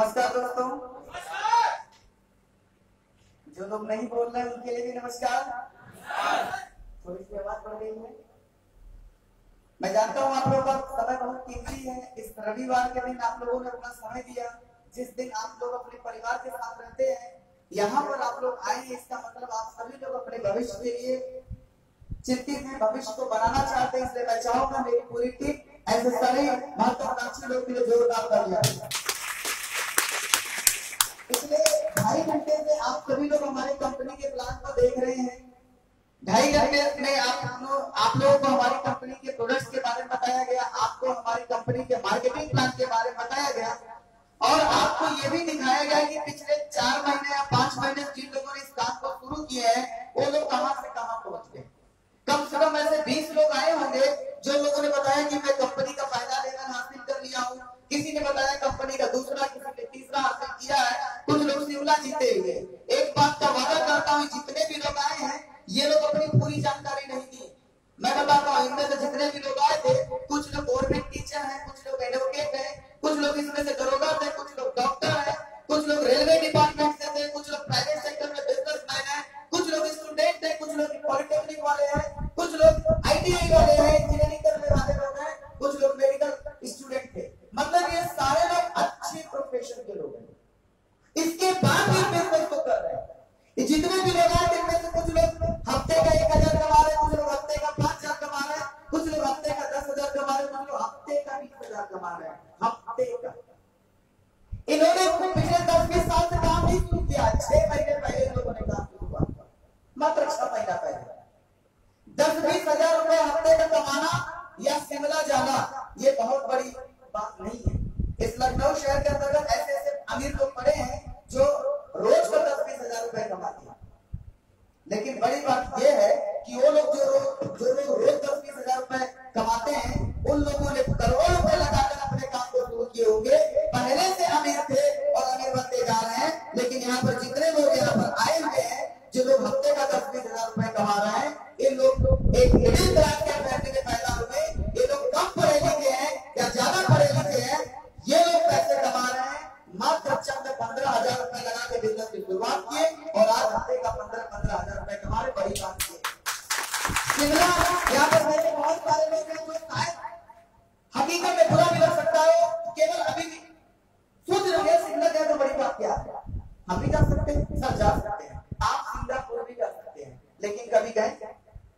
नमस्कार दोस्तों। जो लोग नहीं बोल रहे हैं उनके लिए भी नमस्कार। थोड़ी सी आवाज बढ़ गई है। मैं जानता हूँ आप लोगों का समय बहुत कीमती है। इस रविवार के दिन आप लोगों ने अपना समय दिया, जिस दिन आप लोग अपने परिवार के साथ रहते हैं। यहाँ पर आप लोग आए हैं, इसका मतलब आप सभी लोग अपने भविष्य के लिए चिंतित हैं, भविष्य को बनाना चाहते हैं। इसलिए मैं चाहूंगा मेरी पूरी टीम ऐसे सारे महत्वाकांक्षी लोग के लिए जोरदार तालियां। पिछले 2.5 घंटे से आप सभी लोग हमारी कंपनी के प्लान को देख रहे हैं। 2.5 घंटे में आप लोगों को हमारी कंपनी के प्रोडक्ट्स के बारे में बताया गया, आपको हमारी कंपनी के मार्केटिंग प्लान के बारे में बताया गया और आपको ये भी दिखाया गया कि पिछले 4 महीने या 5 महीने जिन लोगों ने इस काम को शुरू किया है वो लोग कहां से कहां पहुंच गए। कम से कम ऐसे 20 लोग आए होंगे जो लोगों ने बताया कि मैं कंपनी का फायदा लेकर हासिल कर लिया हूँ। किसी ने बताया कंपनी का दूसरा, किसी ने तीसरा हासिल किया है। कुछ लोग शिमला जीते हुए। एक बात का वादा करता हूँ, जितने भी लोग आए हैं ये लोग अपनी पूरी जानकारी नहीं दी। मैं बताता हूँ, इनमें से जितने भी लोग आए थे, कुछ लोग गवर्नमेंट टीचर हैं, कुछ लोग एडवोकेट हैं, कुछ लोग इसमें से दरोगा थे, कुछ लोग डॉक्टर हैं, कुछ लोग रेलवे डिपार्टमेंट से थे, कुछ लोग प्राइवेट सेक्टर में बिजनेसमैन हैं, कुछ लोग स्टूडेंट थे, कुछ लोग पॉलिटेक्निक वाले हैं, कुछ लोग आईटीआई वाले हैं, इंजीनियरिंग करने वाले लोग हैं, कुछ लोग मेडिकल स्टूडेंट थे। मतलब ये सारे लोग अच्छे प्रोफेशन के लोग हैं। इसके बाद भी बिजनेस को कर रहे हैं। जितने भी लोग आए इनमें से कुछ लोग हफ्ते का 1000 कमा रहे, कुछ लोग हफ्ते का 5000 कमा रहे, कुछ लोग हफ्ते का 10,000 कमा रहे, कुछ लोग हफ्ते का 20,000 कमा रहे हैं। हफ्ते का इन्होंने पिछले 10-20 साल से काम नहीं शुरू किया। 6 महीने पहले इन लोगों ने काम शुरू किया, मात्र 6 महीना पहले। 10-20 हजार रुपए हफ्ते का कमाना या शिमला जाना ये बहुत बड़ी बात नहीं है। इस लखनऊ शहर के अंतर्गत ऐसे ऐसे अमीर लोग पड़े हैं जो रोज का 10-20 हजार रुपए कमाते हैं। लेकिन बड़ी बात यह है कि वो लोग जो लोग रोज 10-20 हजार रुपए कमाते हैं, उन लोगों ने करोड़ों रुपए लगाकर अपने काम को शुरू किए होंगे। पहले से अमीर थे और अमीर बनते जा रहे हैं। लेकिन यहाँ पर जितने लोग यहाँ पर आए हुए हैं, जो लोग हफ्ते का 10-20 हजार रुपए कमा रहे हैं, ये लोग एक मिडिल क्लास के फैमिली में पैदा हुए। ये लोग कम पढ़े लिखे हैं या ज्यादा पढ़े लिखे हैं, ये लोग पैसे कमा रहे हैं। मात्र चंद 15,000 रुपए लगा के बिजनेस की शुरुआत किए और आज हफ्ते का 15-15 हजार रुपए कमा रहे। बड़ी बात है। शिमला यहाँ पर मेरे बहुत सारे लोग हैं जो शायद हकीकत में बुरा भी लग सकता है, केवल अभी भी सोच रहे हैं शिमला जाए तो बड़ी बात क्या है। हम भी जा सकते हैं, सब जा सकते हैं, आप सिंगापुर भी जा सकते हैं, लेकिन कभी गए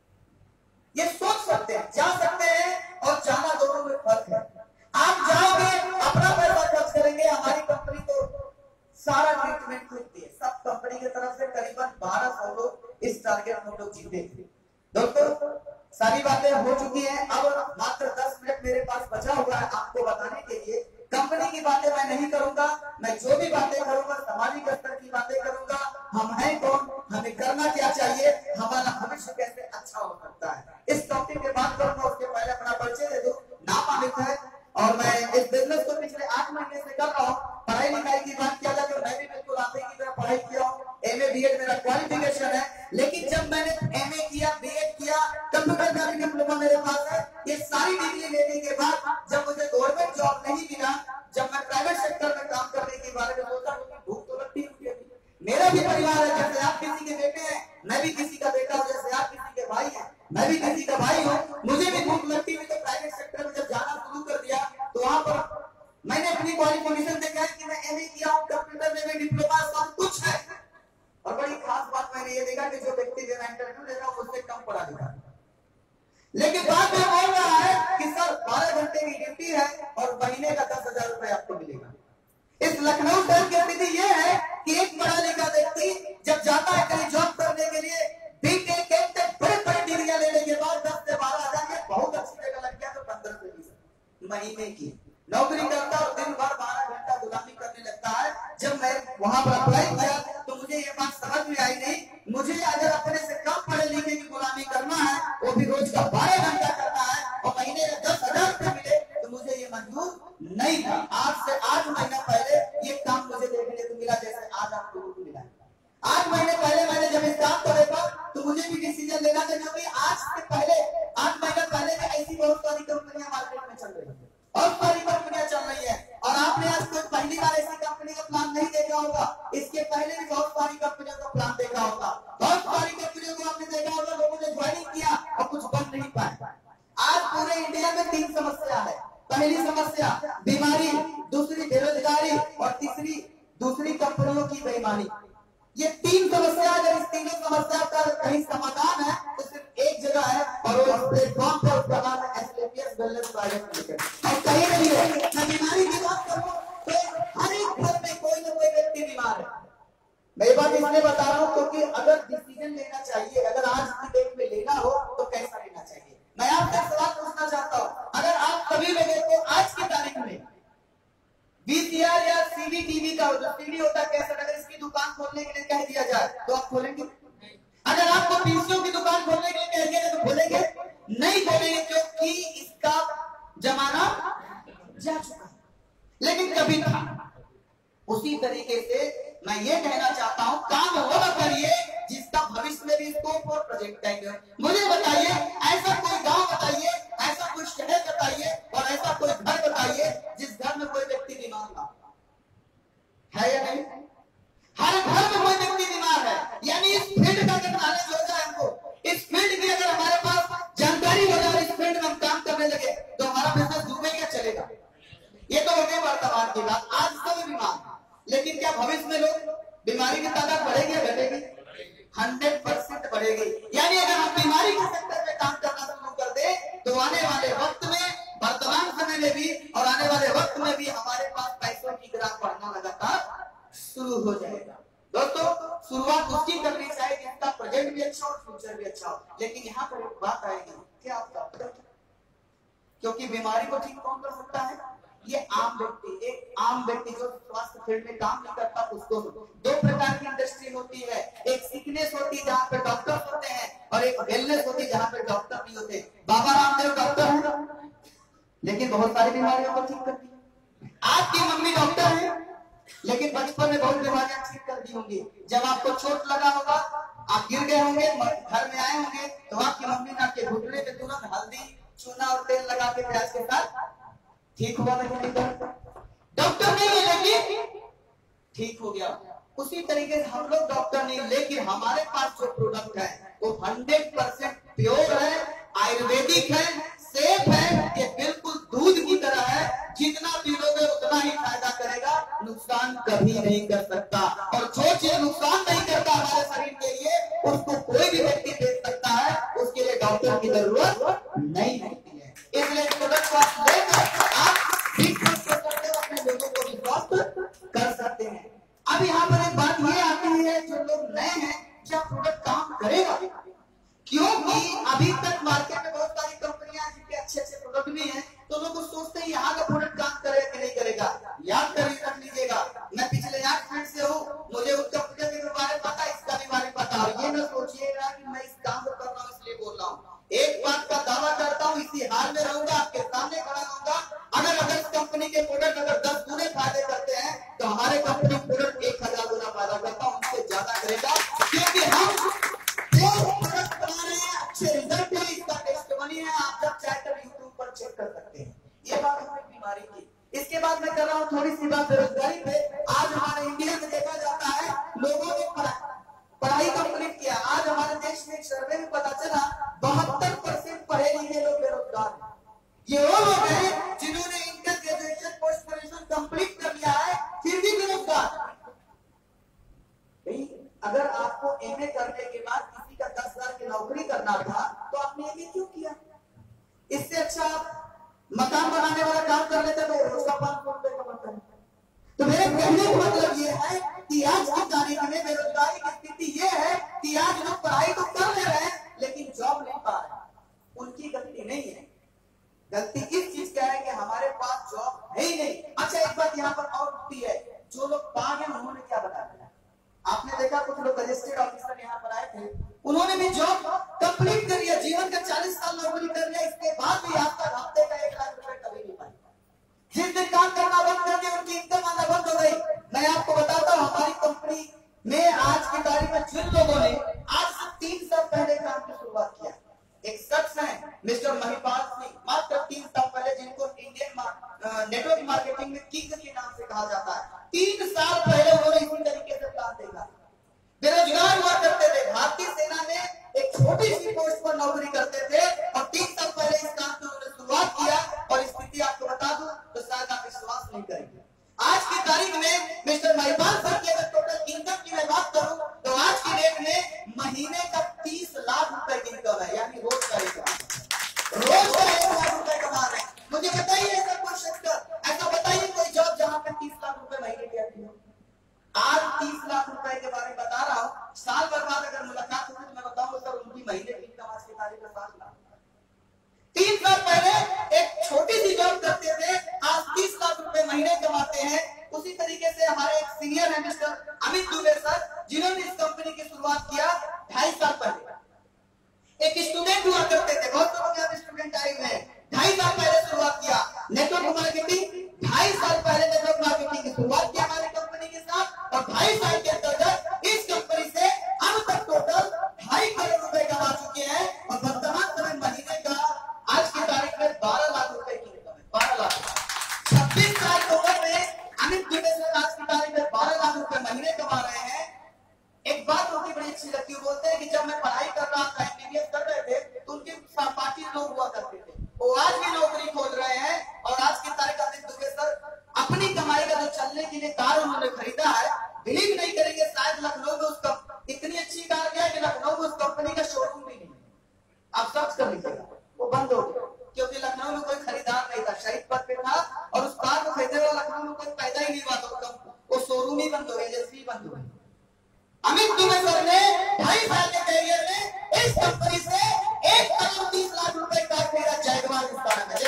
ये सोच सकते हैं, जा सकते हैं और जाना दोनों में फर्क है। आप जाओगे, अपना पैसा खर्च करेंगे, हमारी कंपनी तो सारा ट्रीटमेंट खुद है। सब कंपनी की तरफ से करीबन 1200 लोग इस टारगेट में लोग जीते थे। दोस्तों सारी बातें हो चुकी हैं, अब मात्र 10 मिनट मेरे पास बचा हुआ है आपको बताने के लिए। कंपनी की बातें मैं नहीं करूंगा, मैं जो भी बातें करूंगा सामाजिक स्तर की बातें करूंगा। हम हैं कौन, हमें करना क्या चाहिए, हमारा भविष्य कैसे अच्छा हो सकता है, इस टॉपिक पे बात करूंगा। उसके पहले अपना परिचय दे दूं। नाम अमित है और मैं इस बिजनेस को पिछले 8 महीने से कर रहा हूँ। पढ़ाई लिखाई की बात किया जाए तो मैं भी बिल्कुल आप ही की तरह पढ़ाई किया हूँ। एमए बीएड मेरा क्वालिफिकेशन है। लेकिन जब मैंने एमए किया, बीएड किया, कंप्यूटर का भी डिप्लोमा मेरे पास है, ये सारी डिग्री लेने के बाद जब मुझे गवर्नमेंट जॉब नहीं मिला, जब मैं प्राइवेट सेक्टर में काम करने के बारे में सोचा तो भूख तो लगती है। मेरा भी परिवार है, जैसे आप किसी के बेटे हैं, मैं भी किसी का बेटा हूँ, जैसे आप किसी के भाई हैं, मैं भी किसी का भाई हूँ। मुझे भी भूख लगती है। तो प्राइवेट सेक्टर में जब जाना शुरू कर दिया तो वहां पर मैंने अपनी क्वालिफिकेशन देखा कि मैं एमए किया हूँ, कंप्यूटर में भी डिप्लोमा, सब कुछ है। और बड़ी खास बात मैंने ये देखा कि जो व्यक्ति मेरा इंटरव्यू ले रहा है उससे कम पढ़ा लिखा, लेकिन बाद में बोल रहा है कि सर 12 घंटे की ड्यूटी है और महीने का 10,000 रुपए आपको मिलेगा। इस लखनऊ शहर की स्थिति यह है कि एक पढ़ा लिखा व्यक्ति जब जाता है कहीं जॉब करने के लिए, बीटेक एमटेक बड़े डिग्रियां लेने के बाद 10 से 12 हजार के बहुत अच्छी जगह लग गया तो 15 से 20 महीने की नौकरी करता और दिन भर 12 घंटा गुलामी करने लगता है। जब मैं वहां पर अप्लाई किया तो मुझे ये बात समझ में आई नहीं, मुझे अगर अपने से कम पढ़े लिखे की गुलामी करना है, वो भी रोज का 12 घंटा करना है और महीने में 10,000 रुपए मिले, तो मुझे ये मंजूर नहीं था। आज से 8 महीना पहले ये काम मुझे देखने को मिला, जैसे आज आप लोगों को मिला। 8 महीने पहले मैंने जब इस काम को देखा तो मुझे भी डिसीजन लेना था, क्योंकि आज से पहले 8 महीना पहले भी ऐसी बहुत सारी कंपनियां मार्केट में चल रही है और सारी कंपनियां चल रही है। और आपने आज कोई पहली बार ऐसी कंपनी पहले भी बहुत सारी कंपनियों का प्लान देखा होगा, बहुत सारी कंपनियों को आपने देखा होगा, लोगों ने ज्वाइनिंग किया और कुछ बन नहीं पाए। आज पूरे इंडिया में 3 समस्या है। पहली समस्या बीमारी, दूसरी बेरोजगारी और तीसरी दूसरी कंपनियों की बेईमानी। ये 3 समस्या, अगर इस तीनों समस्या का कहीं समाधान है तो सिर्फ एक जगह है और वो प्लेटफॉर्म पर, उसका नाम है एसलेपियस वेलनेस प्राइवेट लिमिटेड। और कहीं नहीं है। मैं बीमारी की बात करूं तो हर एक घर में कोई ना कोई व्यक्ति बीमार है। मैं ये बात इसलिए बता रहा हूं क्योंकि अगर डिसीजन लेना चाहिए, अगर आज की डेट में लेना हो तो कैसा लेना चाहिए। मैं आपसे सवाल पूछना चाहता हूं, अगर आप सभी लोगों को आज की तारीख में वीसीआर या सीडी टीवी का, जो सीडी होता है कैसेट, अगर इसकी दुकान खोलने के लिए कह दिया जाए तो आप खोलेंगे? अगर आपको पीसीओ की दुकान खोलने के लिए कह दिया जाए तो खोलेंगे? नहीं खोलेंगे, क्योंकि इसका जमाना जा चुका है। लेकिन कभी था। उसी तरीके से मैं ये कहना चाहता हूं, काम वो करिए जिसका भविष्य में भी स्कोप और प्रोजेक्ट है। मुझे बताइए, ऐसा कोई गांव बताइए, ऐसा कोई शहर बताइए और ऐसा कोई घर बताइए जिस घर में कोई व्यक्ति बीमार ना है या नहीं? हर घर में कोई व्यक्ति बीमार है। यानी इस फील्ड का अगर नॉलेज हो जाए हमको, इस फील्ड की अगर हमारे पास जानकारी हो जाए, इस फील्ड में हम काम करने लगे तो हमारा बिजनेस डूबेगा, चलेगा। ये तो हो गई वर्तमान की बात। आज सब बीमार, लेकिन क्या भविष्य में लोग बीमारी की तादाद बढ़ेगी या घटेगी? 100% बढ़ेगी। यानी अगर हम बीमारी के सेक्टर में काम करना शुरू कर दे तो आने वाले वक्त में, वर्तमान समय में भी और आने वाले वक्त में भी हमारे पास पैसों की ग्राफ बढ़ना लगातार शुरू हो जाएगा। दोस्तों, शुरुआत उसकी करनी चाहिए जिसका प्रेजेंट भी अच्छा हो, फ्यूचर भी अच्छा हो। लेकिन यहाँ पर एक बात आएगी, क्या आप डॉक्टर? क्योंकि बीमारी को ठीक कौन कर सकता है? ये आम व्यक्ति। एक आम व्यक्ति जो स्वास्थ्य फील्ड में काम नहीं करता उसको। 2 प्रकार की इंडस्ट्री होती है, एक सिकनेस होती है जहाँ पे डॉक्टर होते हैं और एक वेलनेस होती है जहाँ पे डॉक्टर नहीं होते। बाबा रामदेव डॉक्टर है लेकिन बहुत सारी बीमारियों को ठीक करती है। आपकी मम्मी डॉक्टर है लेकिन बचपन में बहुत बीमारियां ठीक कर दी होंगी। जब आपको चोट लगा होगा, आप गिर गए होंगे, घर में आए होंगे तो आपकी मम्मी ने आपके घुटने में तुरंत हल्दी, चूना और तेल लगा के प्याज के साथ ठीक हुआ नहीं? डॉक्टर नहीं है लेकिन ठीक हो गया। उसी तरीके से हम लोग डॉक्टर नहीं, लेकिन हमारे पास जो प्रोडक्ट है वो 100% प्योर है, आयुर्वेदिक है, सेफ है। ये बिल्कुल दूध की तरह है, जितना पीलोगे उतना ही फायदा करेगा, नुकसान कभी नहीं कर सकता। और जो चीज नुकसान नहीं करता हमारे शरीर के लिए, उसको कोई भी व्यक्ति बेच सकता है, उसके लिए डॉक्टर की जरूरत नहीं होती है। इसलिए प्रोडक्ट को आप लेकर आप अपने लोगों को भी स्वस्थ कर सकते हैं। अब यहाँ पर एक बात ये आती है, जो लोग नए हैं, क्या प्रोडक्ट काम करेगा? क्योंकि अभी तक मार्केट में बहुत सारी कंपनियां जिनके अच्छे अच्छे प्रोडक्ट भी हैं, तो लोग सोचते हैं यहाँ का प्रोडक्ट काम करेगा कि नहीं करेगा। याद कर रख लीजिएगा, मैं पिछले 8 फील्ड से हूँ, मुझे उस कंपनी के बारे में पता, इसका भी बारे में पता। और ये न सोचिएगा कि मैं इस काम को कर रहा हूँ इसलिए बोल रहा हूँ। एक बात का दावा करता हूँ, इसी हाल में रहूंगा, आपके सामने खड़ा रहूंगा। अगर इस कंपनी के प्रोडक्ट अगर 10 गुने फायदे करते हैं तो हमारे कंपनी प्रोडक्ट 1000 गुना फायदा करता हूँ, उनसे ज्यादा करेगा। क्योंकि हम प्रोडक्ट बना रहे हैं, अच्छे रिजल्ट है, इसका टेस्टिमनी है। आप जब चाहे तब यूट्यूब पर चेक कर सकते हैं। ये बात हमारी बीमारी की। इसके बाद मैं कर रहा हूँ थोड़ी सी बात बेरोजगारी पे। आज हमारे इंडिया में देखा जाता है, लोगों ने पढ़ाई कंप्लीट किया। आज हमारे देश में एक सर्वे में पता चला 72% पढ़े लिखे लोग बेरोजगार हैं। ये वो लोग हैं जिन्होंने inter graduation, post graduation complete कर लिया है, फिर भी बेरोजगार। अगर आपको एमए करने के बाद किसी का 10,000 की नौकरी करना था तो आपने एमए क्यों किया? इससे अच्छा आप मकान बनाने वाला काम कर लेते तो रोज का 500 रुपए कमाते हैं। तो मेरे कहने का मतलब ये है कि आज की तारीख में बेरोजगारी की स्थिति ये है कि आज लोग पढ़ाई तो कर ले रहे हैं लेकिन जॉब नहीं पा रहे। उनकी गलती नहीं है, गलती इस चीज का है कि हमारे पास जॉब है ही नहीं। अच्छा, एक बात यहाँ पर और होती है, जो लोग पा गए उन्होंने क्या बता दिया? आपने देखा कुछ लोग रजिस्टर्ड ऑफिसर यहाँ पर आए थे, उन्होंने भी जॉब कंप्लीट कर लिया, जीवन का 40 साल नौकरी कर लिया, इसके बाद भी आज तक हफ्ते का 1 लाख रुपए कभी नहीं पाए। जिस दिन काम करना बंद कर दिया उनकी इनकम आना बंद हो गई। मैं आपको बताता हूँ, हमारी कंपनी में आज की तारीख में जिन लोगों ने आज से 3 साल पहले काम की शुरुआत किया, एक शख्स है मिस्टर महिपाल सिंह, मात्र 3 साल पहले, जिनको इंडियन नेटवर्क मार्केटिंग में किंग के नाम से कहा जाता है। 3 साल पहले उन्होंने इसी तरीके से प्लान देखा। बेरोजगार हुआ करते थे, भारतीय सेना में एक छोटी सी पोस्ट पर नौकरी करते थे और 3 साल पहले इस काम की उन्होंने शुरुआत किया और स्थिति आपको बता दूं तो शायद आप विश्वास नहीं करेंगे। आज की तारीख में मिस्टर महिपाल सर की अगर टोटल इनकम की मैं बात करूं तो आज की डेट में महीने का 30 लाख रुपए की इनकम है, यानी रोज का 1 लाख रुपए कमा रहे हैं। मुझे बताइए ऐसा कोई सेक्टर, ऐसा बताइए कोई जॉब जहां पे 30 लाख रुपए महीने की आती हो। आज 30 लाख रुपए के बारे में बता रहा हूं, साल भर बाद अगर मुलाकात होगी तो मैं बताऊंगा सर उनकी महीने की इनकम आज की तारीख में 7 लाख। 3 साल पहले एक छोटी सी जॉब करते थे, आज 30 लाख रुपए महीने कमाते हैं। उसी तरीके से हमारे एक सीनियर है मिस्टर अमित दुबे सर, जिन्होंने इस कंपनी की शुरुआत किया 2.5 साल पहले। एक स्टूडेंट हुआ करते थे, बहुत लोग यहाँ स्टूडेंट आए हुए हैं, 2.5 साल पहले शुरुआत किया नेटवर्क मार्केटिंग। 2.5 साल पहले नेटवर्क मार्केटिंग की शुरुआत किया हमारी कंपनी के साथ और 2.5 साल के अंतर्गत इस कंपनी से अब तक टोटल 2.5 करोड़ रुपए कमा चुके हैं और वर्तमान समय महीने का आज की तारीख में 12 लाख रुपए की इनकम है। 12 लाख 26 साल की उम्र में अमित दुबे सर आज की तारीख में 12 लाख रुपए महीने कमा रहे हैं। एक बात होती बड़ी अच्छी लगती है, बोलते हैं कि जब मैं पढ़ाई कर रहा था, एमबीबीएस कर रहे थे तो उनके सहपाठी लोग हुआ करते थे, वो आज भी नौकरी खोज रहे हैं और आज की तारीख अमित दुबे सर अपनी कमाई का जो चलने के लिए कार उन्होंने खरीदा है, बिलीव नहीं करेंगे शायद लखनऊ में उसका इतनी अच्छी कार क्या है कि लखनऊ में उस कंपनी का शोरूम भी नहीं है। आप सर्च कर लीजिएगा, वो बंद हो गया क्योंकि लखनऊ में कोई खरीदार नहीं था, शहीद पद पे था और उस कार को खरीदने वाला लखनऊ में कोई पैदा ही नहीं हुआ, तो वो शोरूम ही बंद हो गया, एजेंसी बंद हो गई। अमित दुबे सर ने 2.5 साल के कैरियर में इस कंपनी से 1 करोड़ 30 लाख रुपए का खरीदा। जयगवार विस्तार में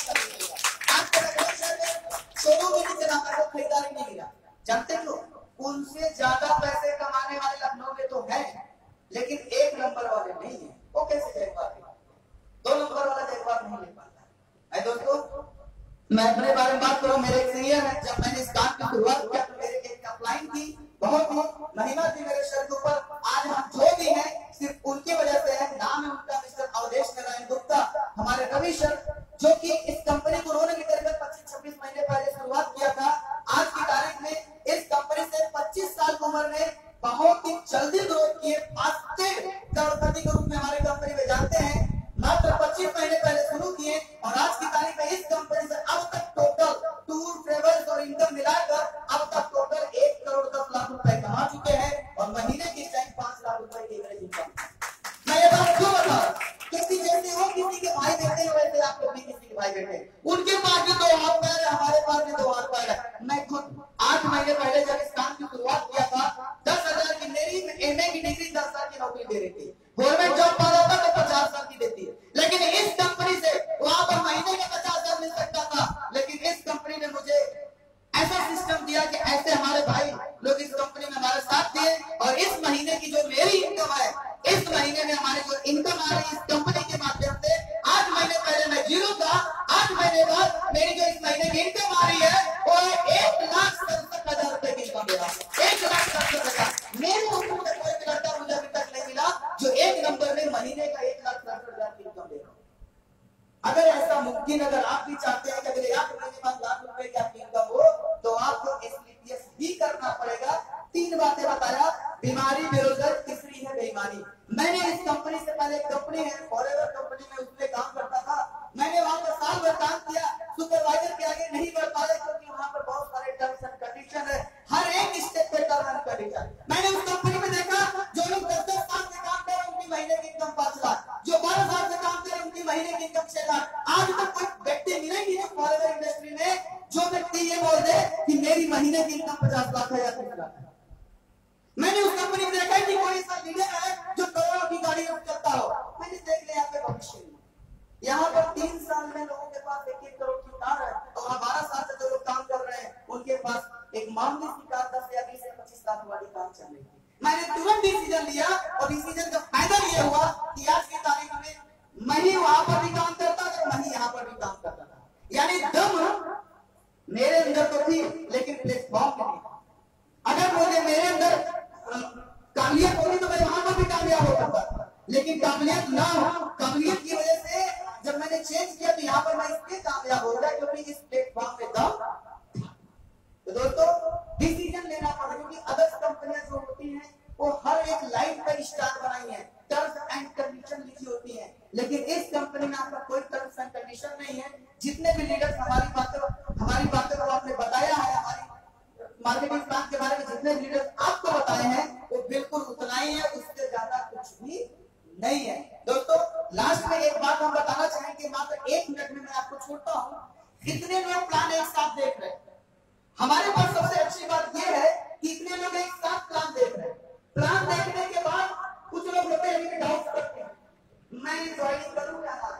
शोरूम भी नहीं चला पाया, खरीदार ही नहीं मिला। जानते क्यों? उनसे ज्यादा पैसे कमाने वाले लखनऊ में तो है, लेकिन 1 नंबर वाले नहीं है। वो कैसे जयगवार है? 2 नंबर वाला जयगवार नहीं ले पाता है। दोस्तों मैं अपने बारे में बात करूं, मेरे एक सीनियर है, जब मैंने इस काम की शुरुआत किया तो मेरे एक अपलाइन थी, बहुत ही महिमा थी मेरे शरीर के ऊपर। आज हम जो भी हैं सिर्फ उनकी वजह से है। नाम है उनका मिस्टर अवधेश नारायण गुप्ता, हमारे रवि सर, जो कि इस कंपनी को उन्होंने करीब 25-26 महीने पहले शुरुआत किया था। आज की तारीख में इस कंपनी से 25 साल की उम्र में बहुत ही जल्दी ग्रोथ किए, 5 करोड़पति के रूप में हमारी कंपनी में जानते हैं। मात्र 25 महीने पहले शुरू किए और आज की तारीख में इस कंपनी से अब तक टोटल टूर ट्रेवल्स और इनकम मिलाकर अब तक टोटल 1 करोड़ 10 लाख रुपए कमा चुके हैं और महीने की 5 लाख रुपए की एवरेज इनकम। मैं ये बात क्यों बता रहा हूं? क्योंकि जैसे वो किसी के भाई बेटे हैं वैसे आप लोग भी किसी के भाई बेटे हैं। उनके पास भी 2 हाथ पैर है, हमारे पास भी 2 हाथ पैर है। मैं खुद 8 महीने पहले जब इस काम की शुरुआत किया था, 10,000 की मेरी एमए की डिग्री 10 साल की नौकरी दे रही थी। गवर्नमेंट जॉब पा रहा था तो 50 साल की देती है, लेकिन इस कंपनी से वहां पर महीने का 50,000 मिल सकता था, लेकिन इस कंपनी ने मुझे ऐसा सिस्टम दिया कि ऐसे हमारे भाई लोग इस कंपनी में हमारे साथ दिए और इस महीने की जो मेरी इनकम है, इस महीने में हमारी जो इनकम आ रही है इस कंपनी के माध्यम से, 8 महीने पहले मैं जीरो था, 8 महीने बाद मेरी जो इस महीने की इनकम आ रही है वो 1,67,000 रुपए की इनकम दे रहा है। 1,67,000 मेरे उम्र में कोई लड़का मुझे अभी तक नहीं मिला जो 1 नंबर में महीने का 1,67,000 की इनकम दे रहा है। अगर ऐसा मुमकिन, अगर आप भी चाहते हैं कि अगले 8 महीने बाद लाख रुपए की आपकी इनकम हो तो आपको एसपीपीएस भी करना पड़ेगा। 3 बातें बताया, बीमारी, बेरोजगारी, तीसरी है बेईमानी। मैंने इस कंपनी से पहले एक कंपनी है फॉरएवर कंपनी में, उसमें काम करता था। मैंने वहां पर साल भर काम किया, सुपरवाइजर के आगे नहीं बढ़ पाया क्योंकि वहां पर बहुत सारे टर्म्स एंड कंडीशन है, हर एक स्टेप पे टर्म एंड कंडीशन। मैंने उस कंपनी में देखा जो लोग 10-10 साल से काम कर रहे हैं उनकी महीने की इनकम 5 लाख, जो 12 साल से काम कर रहे हैं उनकी महीने की इनकम 6 लाख। आज तक कोई व्यक्ति मिलेगी जो फॉरएवर इंडस्ट्री में जो व्यक्ति ये बोल दे कि मेरी महीने की इनकम 50 लाख है या 30 लाख है। मैंने उस कंपनी में देखा कि कोई ऐसा लीडर है जो करोड़ों की गाड़ी चलता हो। मैंने देख लिया आपके भविष्य में यहाँ पर 3 साल में लोगों के पास 1-1 करोड़ की कार है और 12 साल से जो लोग काम कर रहे हैं उनके पास एक मामूली सी कार 10 या 20 या 25 लाख वाली कार चल रही थी। मैंने तुरंत डिसीजन लिया और डिसीजन का फायदा ये हुआ कि आज की तारीख में मैं ही वहां पर भी काम करता था, मैं ही यहाँ पर भी काम करता था। यानी दम मेरे अंदर तो थी लेकिन प्लेटफॉर्म नहीं था। अगर मुझे मेरे अंदर काबिलियत होती तो मैं वहां पर भी कामयाब हो सकता था, लेकिन काबिलियत ना हो, काबिलियत की वजह से जब मैंने चेंज किया तो यहाँ पर मैं इसलिए कामयाब हो गया क्योंकि इस प्लेटफॉर्म में दम। तो दोस्तों डिसीजन लेना पड़ेगा क्योंकि अदर्स कंपनियां जो होती हैं वो वो हर एक लाइन पर स्टार बनाई है, टर्म्स एंड कंडीशन लिखी होती है, लेकिन इस कंपनी में आपका कोई टर्म्स एंड कंडीशन नहीं है। जितने भी लीडर्स हमारी बातों को आपने बताया है, हमारी मार्केटिंग प्लान के बारे में जितने लीडर्स आपको बताए हैं वो बिल्कुल उतना ही है, उससे ज्यादा कुछ भी नहीं है। दोस्तों लास्ट में एक बात हम बताना चाहेंगे, मात्र 1 मिनट में मैं आपको छोड़ता हूं। कितने लोग प्लान एक साथ देख रहे हैं? हमारे पास सबसे अच्छी बात यह है कि इतने लोग एक साथ प्लान देख रहे हैं। प्लान देखने के बाद कुछ लोग होते हैं डाउट करते हैं, मैं ज्वाइन करूं या ना